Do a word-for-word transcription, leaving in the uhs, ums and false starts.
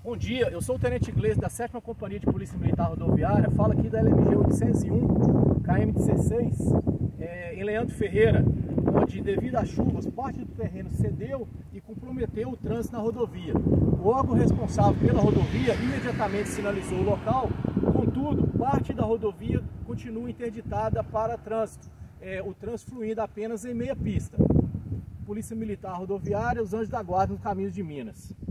Bom dia, eu sou o Tenente Iglesias da sétima Companhia de Polícia Militar Rodoviária, falo aqui da L M G oitocentos e um, K M dezesseis, é, em Leandro Ferreira, onde devido às chuvas, parte do terreno cedeu e comprometeu o trânsito na rodovia. O órgão responsável pela rodovia imediatamente sinalizou o local, contudo, parte da rodovia continua interditada para trânsito, é, o trânsito fluindo apenas em meia pista. Polícia Militar Rodoviária, os Anjos da Guarda nos caminhos de Minas.